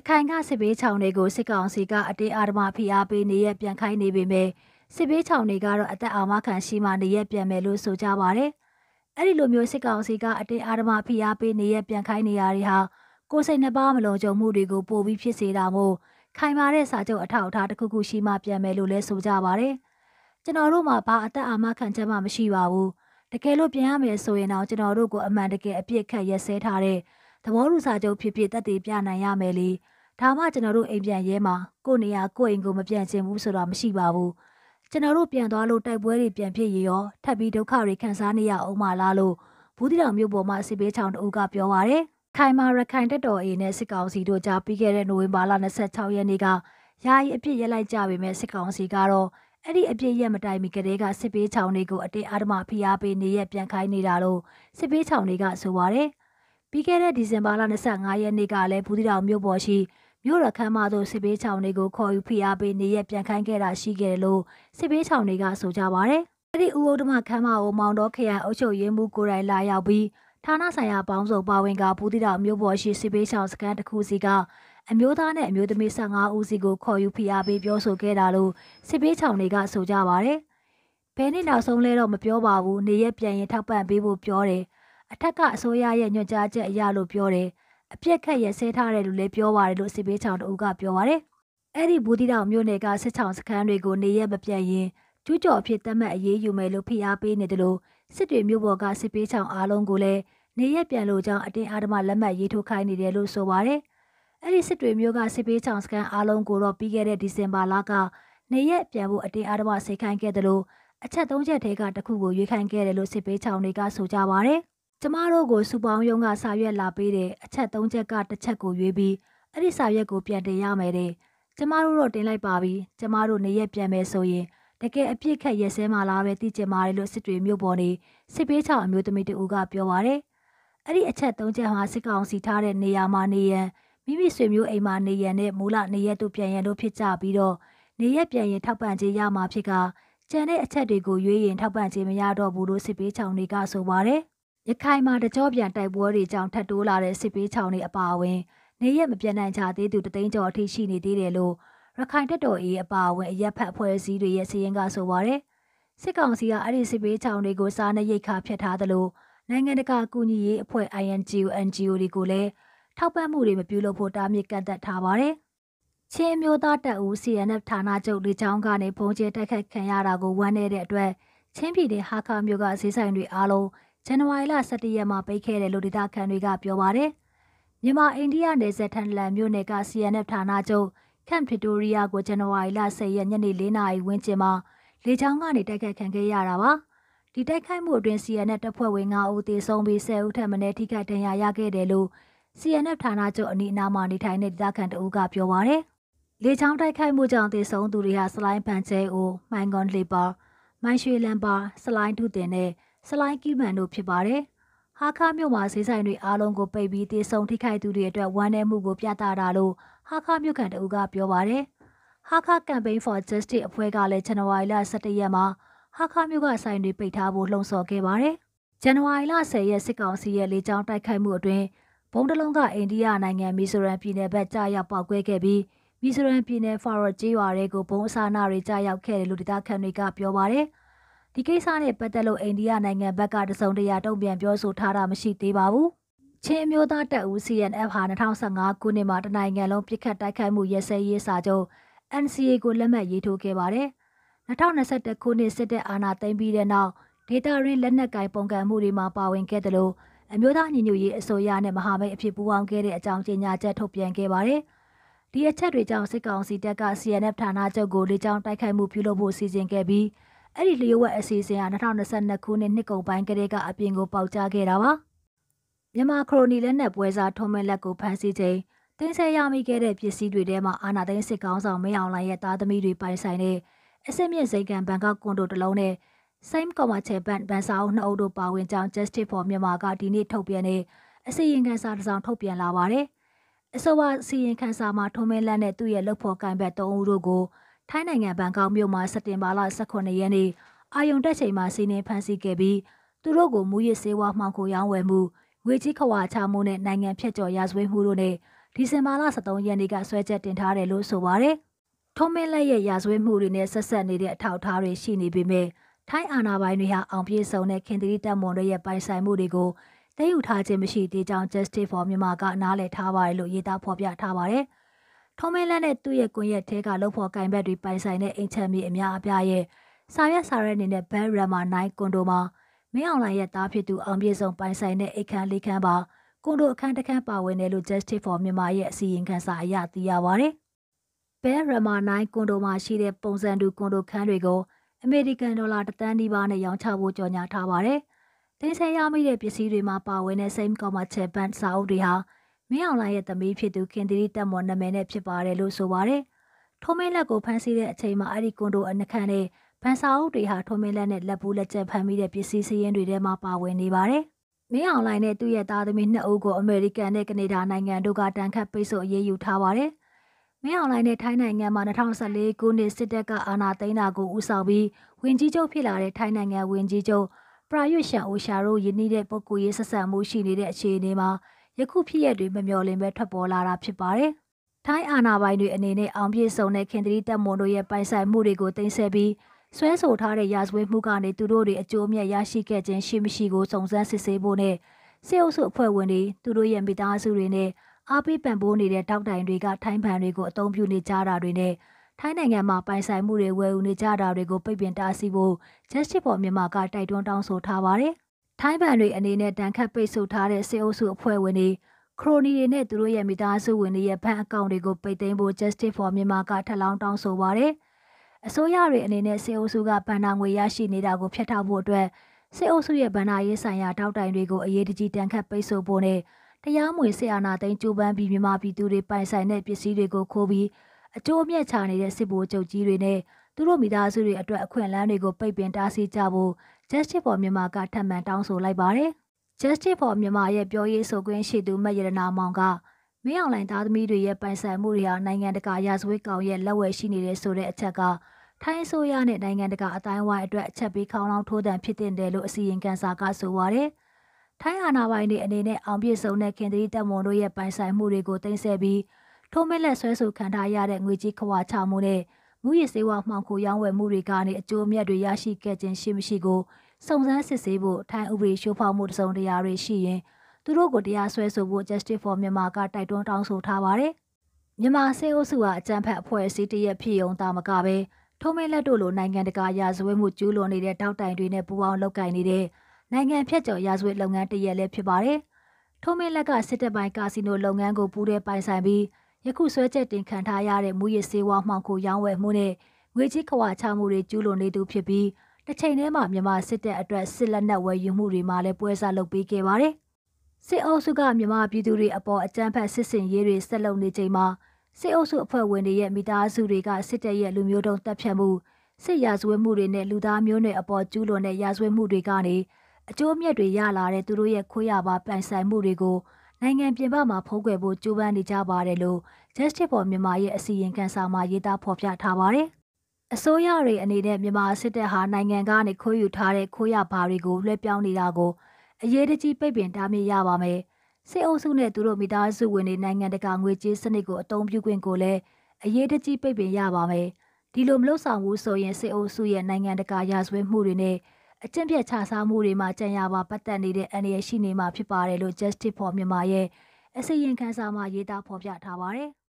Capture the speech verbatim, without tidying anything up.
ခိုင်ကစစ်ဘေးချောင်တွေကိုစစ်ကောင်စီကအတင်းအဓမ္မဖိအားပေးနေရပြန်ခိုင်းနေပေမဲ့စစ်ဘေးချောင်တွေကတော့အသက်အာမခံရှိမှနေရပြန်မယ်လို့ဆိုကြပါတယ်။အဲ့ဒီလိုမျိုးစစ်ကောင်စီကအတင်းအဓမ္မဖိအားပေးနေရပြန်ခိုင်းနေရတွေဟာကိုယ်စိတ်နှပါမလုံးကြုံမှုတွေကိုပိုပြီးဖြစ်စေတာမို့ခိုင်မာတဲ့စာချုပ်အထောက်အထားတစ်ခုခုရှိမှပြန်မယ်လို့လဲဆိုကြပါတယ်။ကျွန်တော်တို့မှာဘာအသက်အာမခံချက်မှမရှိပါဘူး။တကယ်လို့ပြန်ရမယ်ဆိုရင်တော့ကျွန်တော်တို့ကိုအမှန်တကယ်အပြစ်ခတ်ရက်စဲထားတဲ့သဘောတူစာချုပ်ဖြစ်ဖြစ်တက်တည်ပြနိုင်ရမယ်လေ။ဒါမှကျွန်တော်တို့အိမ်ပြန်ရဲမှာကို့နေရာကို့အိမ်ကိုမပြန်ချင်ဘူးဆိုတာမရှိပါဘူးကျွန်တော်တို့ပြန်သွားလို့တိုက်ပွဲတွေပြန်ဖြစ်ရရောထပ်ပြီးဒုက္ခတွေခံစားနေရအောင်မလားလို့ဘူးတီတောင်မြို့ပေါ်မှာစစ်ဘေးချောင်တို့ကပြောပါရယ်ခိုင်မာရခိုင်တက်တော်အေနဲ့စစ်ကောင်စီတို့ကြားပြီးခဲ့တဲ့နိုဝင်ဘာလ၂၆ရက်နေ့ကယာယီအပြစ်ရက်လိုက်ကြပေမဲ့စစ်ကောင်စီကတော့အဲ့ဒီအပြစ်ရက်မတိုင်မီကတည်းကစစ်ဘေးချောင်တွေကိုအတင်းအဓမ္မဖိအားပေးနေရပြန်ခိုင်းနေတာလို့စစ်ဘေးချောင်တွေကဆိုပါရယ်ပြီးခဲ့တဲ့ဒီဇင်ဘာလ၂၅ရက်နေ့ကလည်းဘူးတီတောင်မြို့ပေါ်ရှိမြို့ရခမ်းမသို့စစ်ဘေးချောင်တွေကိုခေါ်ယူဖိအားပေးနေရပြန်ခိုင်းခဲ့တာရှိခဲ့တယ်လို့စစ်ဘေးချောင်တွေကဆိုကြပါရယ်။အဲဒီဥဒ္ဓမခမ်းမကိုမောင်တော်ခရိုင်အုပ်ချုပ်ရေးမှူးကိုယ်တိုင်လာရောက်ပြီးဌာနဆိုင်ရာပေါင်းစုံပါဝင်ကဘူးတီတောင်မြို့ပေါ်ရှိစစ်ဘေးချောင်စခန်းတစ်ခုစီကအမျိုးသားနဲ့အမျိုးသမီး၁၅ဦးစီကိုခေါ်ယူဖိအားပေးပြောဆိုခဲ့တာလို့စစ်ဘေးချောင်တွေကဆိုကြပါရယ်။ဘယ်နှစ်နောက်ဆုံးလဲတော့မပြောပါဘူး။နေရပြန်ရင်ထောက်ပံ့ပေးဖို့ပြောတယ်။အထက်ကအစိုးရရဲ့ညွှန်ကြားချက်အရလို့ပြောတယ်။အပြက်ခက်ရဆဲထားတယ်လို့လည်းပြောပါတယ်လို့စစ်ဘေးချောင်တို့ကပြောပါတယ်။အဲ့ဒီဘူးတီတောင်မြို့နယ်ကစစ်ချောင်စခန်းတွေကိုနေရမပြတ်ရင်ကျူးကျော်ဖြစ်တတ်မှတ်အရေးယူမယ်လို့ဖိအားပေးနေတယ်လို့စစ်တွေမြို့ပေါ်ကစစ်ပေးချောင်အားလုံးကိုလည်းနေရပြန်လို့ကြောင်းအတင်းအဓမ္မလက်မှတ်ရေးထိုးခိုင်းနေတယ်လို့ဆိုပါတယ်။အဲ့ဒီစစ်တွေမြို့ကစစ်ပေးချောင်စခန်းအားလုံးကိုတော့ပြီးခဲ့တဲ့ဒီဇင်ဘာလကနေရပြန်ဖို့အတင်းအဓမ္မစိတ်ခိုင်းခဲ့တယ်လို့အချက်သုံးချက်ထဲကတစ်ခုကိုရွေးခိုင်းခဲ့တယ်လို့စစ်ပေးချောင်တွေကဆိုကြပါတယ်။ကျမတို့ကိုစူပေါင်းယုံကစာရွက်လာပေးတဲ့အချက်သုံးချက်ကတစ်ချက်ကိုရွေးပြီးအဲ့ဒီစာရွက်ကိုပြန်တင်ရမယ်တဲ့။ကျမတို့တော့တင်လိုက်ပါပြီ။ကျမတို့နေရက်ပြန်မယ်ဆိုရင်တကယ်အပြစ်ခက်ရက်စဲမှလားပဲသိချင်ပါတယ်လို့စစ်တွေမြို့ပေါ်နေစစ်ပေးချောင်အမျိုးသမီးတူကပြောပါရယ်။အဲ့ဒီအချက်သုံးချက်ဟာစစ်ကောင်စီထားတဲ့နေရာမှာနေရန်မိမိဆွေမျိုးအိမ်မှာနေရန်နဲ့မူလနေရက်တို့ပြန်ရန်တို့ဖြစ်ကြပြီးတော့နေရက်ပြန်ရင်ထောက်ပံ့ခြင်းရမှာဖြစ်ကကျန်တဲ့အချက်တွေကိုရွေးရင်ထောက်ပံ့ခြင်းမရတော့ဘူးလို့စစ်ပေးချောင်တွေကဆိုပါရယ်။ရခိုင်မှာတကြောပြန်တိုက်ပွဲတွေကြောင့်ထပ်တိုးလာတဲ့စစ်ပေးချောင်တွေအပါအဝင်နေရက်မပြတ်နိုင်ကြသေးသူတသိန်းကျော်အထိရှိနေသေးတယ်လို့ရခိုင်တပ်တော်အေးအပါအဝင်အရက်ဖက်အဖွဲ့အစည်းတွေရဲ့စီရင်ကဆိုပါရယ်စစ်ကောင်စီကအဲ့ဒီစစ်ပေးချောင်တွေကိုစားနပ်ရိက္ခာဖျက်ထားသလိုနိုင်ငံတကာကူညီရေးအဖွဲ့ I N G O N G O တွေကိုလည်းထောက်ပံ့မှုတွေမပြုလုပ်ဖို့တားမြစ်ကန့်သက်ထားပါရယ်ချင်းမျိုးသားတပ်ဦး C N F ဌာနချုပ်လေကြောင်းကနေပုံကျဲတိုက်ခိုက်ခံရတာကိုဝမ်းနေတဲ့အတွက်ချင်းပြည်နယ်ဟာခါမြို့ကဈေးဆိုင်တွေအားလုံးဇန်နဝါရီလ၁၁ရက်မှာပိတ်ခဲ့တယ်လို့ဒေသခံတွေကပြောပါတယ်။မြန်မာအိန္ဒိယနယ်စပ်ထန်လန်မြို့နယ်က C N F ဌာနချုပ်ခန့်ဗစ်တိုးရီးယားကိုဇန်နဝါရီလ၁၀ရက်ညနေ၄နာရီဝန်းကျင်မှာလေကြောင်းကနေတိုက်ခိုက်ခံခဲ့ရတာပါ။ဒီတိုက်ခိုက်မှုအတွင်း C N F တပ်ဖွဲ့ဝင်၅ဦးသေဆုံးပြီး၁၀ဦးထပ်မံထိခိုက်ဒဏ်ရာရခဲ့တယ်လို့ C N F ဌာနချုပ်အနီးအနားမှာနေထိုင်တဲ့ဒေသခံတအုပ်ကပြောပါတယ်။လေကြောင်းတိုက်ခိုက်မှုကြောင့်သေဆုံးသူတွေဟာစလိုင်းပန်ကျဲအိုမိုင်ကွန်လီပါမိုင်းရွှေလန်ပါစလိုင်းဒုတင်နဲ့စလိုင်းကီမန်တို့ဖြစ်ပါတယ်။ဟာခါမြို့မှာဈေးဆိုင်တွေအားလုံးကိုပိတ်ပြီးတေဆုံထိခိုက်သူတွေအတွက်ဝမ်းနည်းမှုကိုပြသတာလို့ဟာခါမြို့ခံတအုပ်ကပြောပါတယ်။ဟာခါ Campaign for Justice အဖွဲ့ကလည်းဇန်နဝါရီလ၁၁ရက်မှာဟာခါမြို့ကဆိုင်တွေပိတ်ထားဖို့လှုံ့ဆော်ခဲ့ပါတယ်။ဇန်နဝါရီလ၁၀ရက်စစ်ကောင်စီရဲ့လေကြောင်းတိုက်ခိုက်မှုအတွင်းဘုံတလုံးကအိန္ဒိယနိုင်ငံမီဇိုရမ်ပြည်နယ်ဘက်ကြားရောက်ပေါက်ကွဲခဲ့ပြီးမီဇိုရမ်ပြည်နယ်ဖာရော်ကျေးရွာတွေကိုဘုံအစားအနာတွေကြားရောက်ခဲ့တယ်လို့ဒေသခံတွေကပြောပါတယ်။ဒီကိစ္စနဲ့ပတ်သက်လို့အိန္ဒိယနိုင်ငံဘက်ကတစုံတရာတုံ့ပြန်ပြောဆိုထားတာမရှိသေးပါဘူး။ချင်းမျိုးသားတပ်ဦး C N F ဟာ၂၀၁၅ခုနှစ်မှာတနိုင်ငံလုံးပြစ်ခတ်တိုက်ခိုက်မှုရဲစဲရေးစာချုပ် N C A ကိုလက်မှတ်ရေးထိုးခဲ့ပါတယ်။၂၀၂၁ခုနှစ်စစ်တပ်အာဏာသိမ်းပြီးတဲ့နောက်ဒေတာရင်းလက်နက်ကင်ပုံကံမှုတွေမှာပါဝင်ခဲ့တယ်လို့အမျိုးသားညီညွတ်ရေးအစိုးရနဲ့မဟာမိတ်အဖြစ်ပူးပေါင်းခဲ့တဲ့အကြောင်းကြေညာချက်ထုတ်ပြန်ခဲ့ပါတယ်။ဒီအချက်တွေကြောင့်စစ်ကောင်စီတပ်က C N F ဌာနချုပ်ကိုလေကြောင်းတိုက်ခိုက်မှုပြုလုပ်ဖို့စီစဉ်ခဲ့ပြီးအဲ့ဒီလျှို့ဝှက်အစီအစဉ်ဟာ၂၀၂၂ခုနှစ်နှစ်ကုန်ပိုင်းကတည်းကအပြင်ကိုပေါက်ကြားခဲ့တာပါမြန်မာခရိုနီလက်နက်ပွဲစားထုံးမဲလက်ကိုဖမ်းဆီးချိန်တင်းဆဲရမိခဲ့တဲ့ပစ္စည်းတွေထဲမှာအာနာသိန်းစစ်ကောင်းဆောင်မင်းအောင်လှိုင်ရဲ့သားသမီးတွေပိုင်ဆိုင်တဲ့အစစ်မြင့်စိန်ကန်ဘန်ကောက်ကွန်ဒိုတစ်လုံးနဲ့ Same Commercial Bank ဘန်စာအုပ်နှစ်အုပ်တို့ပါဝင်ကြောင်း Justice for Myanmar ကဒီနေ့ထုတ်ပြန်တဲ့အစီရင်ခံစာတစ်စောင်ထုတ်ပြန်လာပါတယ်အဆိုပါစီရင်ခံစာမှာထုံးမဲလက်နဲ့သူ့ရဲ့လုပ်ဖော်ကိုင်ဘက်သုံးဦးတို့ကိုထိုင်းနိုင်ငံဘန်ကောက်မြို့မှာစက်တင်ဘာလ၁၉ရက်နေ့အာယုံတက်ချိန်မှာစီးနင်းဖမ်းဆီးခဲ့ပြီးသူတို့ကိုမူရစ်ဆေးဝါးမှောင်ခိုရောင်းဝယ်မှုငွေကြီးခွာချမှုနဲ့နိုင်ငံဖြတ်ကျော်ရာဇဝတ်မှုတို့နဲ့ဒီဇင်ဘာလဆယ်သုံးရက်နေ့ကဆွဲချက်တင်ထားတယ်လို့ဆိုပါတယ်။ထုံးမင်းလက်ရဲ့ရာဇဝတ်မှုတွေနဲ့ဆက်ဆက်နေတဲ့အထောက်အထားတွေရှိနေပေမဲ့ထိုင်းအာဏာပိုင်တွေဟာအောင်ပြေဆုံးတဲ့ခင်သီတပ်မွန်တို့ရဲ့ပိုင်ဆိုင်မှုတွေကိုသိမ်းယူထားခြင်းမရှိသေးကြောင်း Justice for Myanmar ကနားလည်ထားပါတယ်လို့ရေးသားဖော်ပြထားပါတယ်။ထုံးမင်းလက်နဲ့သူ့ရဲ့ကွန်ရက်ထဲကလုပ်ဖော်ကိုင်ဘက်တွေပိုင်ဆိုင်တဲ့အိမ်ချမ်းမြေအများအပြားရဲ့စာရွက်စာရွက်အနေနဲ့ဘန်ရမာနိုင်ကွန်ဒိုမှာမင်းအောင်လှိုင်ရဲ့သားဖြစ်သူအောင်ပြေဆုံးပိုင်ဆိုင်တဲ့အိတ်ခမ်းလေးခမ်းပါကွန်ဒိုအခန်းတစ်ခန်းပါဝင်တယ်လို့ Justice for Myanmar ရဲ့အစီရင်ခံစာအရသိရပါတယ်။ဘန်ရမာနိုင်ကွန်ဒိုမှာရှိတဲ့ပုံစံတူကွန်ဒိုခန်းတွေကိုအမေရိကန်ဒေါ်လာတစ်သန်းနီးပါးနဲ့ရောင်းချဖို့ကြေညာထားပါတယ်။တင်ဆက်ရမိတဲ့ပစ္စည်းတွေမှာပါဝင်တဲ့ Same Commercial Bank စာအုပ်တွေဟာမင်းအောင်လှိုင်ရဲ့သမီးဖြစ်သူခင်သီတပ်မွန်နာမည်နဲ့ဖြစ်ပါတယ်လို့ဆိုပါတယ်။ထုံးမင်းလက်ကိုဖမ်းဆီးတဲ့အချိန်မှာအဲ့ဒီကွန်ဒိုအနှခမ်းနဲ့ဗန်စာအုပ်တွေဟာထုံးမင်းလက်နဲ့လက်ပူးလက်ချက်ဖမ်းမိတဲ့ပစ္စည်းစည်းရင်းတွေထဲမှာပါဝင်နေပါတယ်။မင်းအောင်လှိုင်နဲ့သူ့ရဲ့သားသမီးနှစ်ဦးကိုအမေရိကန်နဲ့ကနေဒါနိုင်ငံတို့ကတန်ခတ်ပိတ်ဆို့အရေးယူထားပါတယ်။မင်းအောင်လှိုင်နဲ့ထိုင်းနိုင်ငံမှာ၂၀၁၄ခုနှစ်စစ်တပ်ကအာဏာသိမ်းတာကိုဦးဆောင်ပြီးဝင်ကြီးချုပ်ဖြစ်လာတဲ့ထိုင်းနိုင်ငံဝင်ကြီးချုပ်ပရာရွတ်ရှန်အိုရှာတို့ယင်းနေတဲ့ပုဂ္ဂိုလ်ရေးဆက်ဆံမှုရှိနေတဲ့အခြေအနေမှာယခုဖြစ်ရတွေမမျှော်လင့်ပဲထွက်ပေါ်လာတာဖြစ်ပါတယ်။ထိုင်းအာဏာပိုင်တွေအနေနဲ့အောင်ပြည့်စုံတဲ့ခင်သီတပ်မွန်တို့ရဲ့ပိုင်ဆိုင်မှုတွေကိုတင်ဆက်ပြီးဆွဲဆိုထားတဲ့ရာဇဝတ်မှုကနေသူတို့တွေအကျိုးအမြတ်ရရှိခဲ့ခြင်းရှိမရှိကိုစုံစမ်းစစ်ဆေးဖို့နဲ့စစ်အုပ်စုအဖွဲ့ဝင်တွေသူတို့ရဲ့မိသားစုတွေနဲ့အားပေးပံ့ပိုးနေတဲ့တောက်တိုင်တွေကထိုင်းဗန်တွေကိုအသုံးပြုနေကြတာတွေနဲ့ထိုင်းနိုင်ငံမှာပိုင်ဆိုင်မှုတွေဝယ်ယူနေကြတာတွေကိုပိတ်ပင်တားဆီးဖို့ Justice for Myanmar ကတိုက်တွန်းတောင်းဆိုထားပါတယ်။ထိုင်းဗန်တွေအနေနဲ့တန်ခတ်ပိတ်ဆို့ထားတဲ့စစ်အုပ်စုအဖွဲ့ဝင်တွေခရိုနီတွေနဲ့သူတို့ရဲ့မိသားစုဝင်တွေရဲ့ဘဏ်အကောင့်တွေကိုပိတ်သိမ်းဖို့ Justice for Myanmar ကထပ်လောင်းတောင်းဆိုပါတယ်။အစိုးရတွေအနေနဲ့စစ်အုပ်စုကဗန်နာငွေရရှိနေတာကိုဖျက်ထောက်ဖို့အတွက်စစ်အုပ်စုရဲ့ဗန်နာရေးဆိုင်ရာတောက်တိုင်တွေကိုအရေးတကြီးတန်ခတ်ပိတ်ဆို့ဖို့နဲ့တရားမဝင်စစ်အာဏာသိမ်းကြိုးပမ်းပြီးမြန်မာပြည်သူတွေပိုင်ဆိုင်တဲ့ပစ္စည်းတွေကိုခိုးပြီးအကျိုးအမြတ်ချနေတဲ့စစ်ဗိုလ်ချုပ်ကြီးတွေနဲ့သူတို့မိသားစုတွေအတွက်အခွင့်အလမ်းတွေကိုပိတ်ပင်တားဆီးကြဖို့ Justice for Myanmar ကထပ်မံတောင်းဆိုလိုက်ပါတယ်။ Justice for Myanmar ရဲ့ပြောရေးဆိုခွင့်ရှိသူမတ်ရတနာမောင်ကမင်းအောင်လှိုင်သားသမီးတွေရဲ့ပိုင်ဆိုင်မှုတွေဟာနိုင်ငံတကာရာဇဝတ်ကောင်ရဲ့လက်ဝယ်ရှိနေတဲ့ဆိုတဲ့အချက်ကထိုင်းအစိုးရနဲ့နိုင်ငံတကာအတိုင်းအဝိုင်းအတွက်အချက်ပေးခေါင်းလောင်းထိုးတံဖြစ်တင်တယ်လို့အစီရင်ခံစာကဆိုပါတယ်။ထိုင်းအာဏာပိုင်တွေအနေနဲ့အောင်ပြည့်စုံတဲ့ခင်သီတပ်မွန်တို့ရဲ့ပိုင်ဆိုင်မှုတွေကိုတင်ဆက်ပြီးထိုးမက်လက်ဆွဲဆိုခံထားရတဲ့ငွေကြီးခွာချမှုနဲ့မူရစ်စေဝါမှောင်ခိုရောင်းဝယ်မှုတွေကနေအကျိုးအမြတ်တွေရရှိခဲ့ခြင်းရှိမရှိကိုစုံစမ်းစစ်ဆေးဖို့ထိုင်းဥပဒေရှိုးဖောက်မှုတစုံတရာတွေရှိရင်သူတို့ကိုတရားစွဲဆိုဖို့ Justice for Myanmar ကတိုက်တွန်းတောင်းဆိုထားပါတယ်။မြန်မာစစ်အုပ်စုဟာအကြမ်းဖက်အဖွဲ့အစည်းတရက်ဖြစ်ုံသာမကပဲထုံးမင်းလက်တို့လိုနိုင်ငံတကာရာဇဝတ်မှုကျူးလွန်နေတဲ့တောက်တိုင်တွေနဲ့ပူးပေါင်းလုပ်ကိုင်နေတဲ့နိုင်ငံဖြတ်ကျော်ရာဇဝတ်လုပ်ငန်းတရက်လည်းဖြစ်ပါတယ်။ထုံးမင်းလက်ကစစ်တပ်ပိုင်းကာစီနိုလုပ်ငန်းကိုပူးတဲ့ပိုင်ဆိုင်ပြီးယခုဆွဲချက်တင်ခံထားရတဲ့မူရစ်ဆေးဝါးမှောင်ခိုရောင်းဝယ်မှုနဲ့ငွေကြီးခွာချမှုတွေကျူးလွန်နေသူဖြစ်ပြီးတစ်ချိန်တည်းမှာမြန်မာစစ်တပ်အတွက်စစ်လက်နက်ဝယ်ယူမှုတွေမှာလည်းပွဲစားလုပ်ပေးခဲ့ပါတယ်။စစ်အုပ်စုကမြန်မာပြည်သူတွေအပေါ်အကြမ်းဖက်စစ်ဆင်ရေးတွေဆက်လုပ်နေချိန်မှာစစ်အုပ်စုအဖွဲ့ဝင်တွေရဲ့မိသားစုတွေကစစ်တပ်ရဲ့လူမျိုးတုံးတပ်ဖြတ်မှုစစ်ရာဇဝတ်မှုတွေနဲ့လူသားမျိုးနွယ်အပေါ်ကျူးလွန်တဲ့ရာဇဝတ်မှုတွေကနေအကျိုးအမြတ်တွေရလာတဲ့သူတို့ရဲ့ခွေးရပါပိုင်ဆိုင်မှုတွေကိုနိုင်ငံပြင်ပမှာဖုံးကွယ်ဖို့ကြိုးပမ်းနေကြပါတယ်လို့ Justice for Myanmar ရဲ့အစီရင်ခံစာမှာရေးသားဖော်ပြထားပါတယ်။အစိုးရတွေအနေနဲ့မြန်မာစစ်တပ်ဟာနိုင်ငံကနေခိုးယူထားတဲ့ခိုးရပါတွေကိုလွှဲပြောင်းနေတာကိုအရေးတကြီးပိတ်ပင်တားမြစ်ရပါမယ်။စစ်အုပ်စုနဲ့သူတို့မိသားစုဝင်တွေနိုင်ငံတကာငွေကြေးစနစ်ကိုအသုံးပြုခွင့်ကိုလည်းအရေးတကြီးပိတ်ပင်ရပါမယ်။ဒီလိုမလုပ်ဆောင်ဘူးဆိုရင်စစ်အုပ်စုရဲ့နိုင်ငံတကာရာဇဝတ်မှုတွေနဲ့အကျင့်ပြတ်ခြစားမှုတွေမှာကြံရပါပတ်သက်နေတဲ့အန္တရာယ်ရှိနေမှာဖြစ်ပါတယ်လို့ Justice for Myanmar ရဲ့အစီရင်ခံစာမှာရေးသားဖော်ပြထားပါတယ်။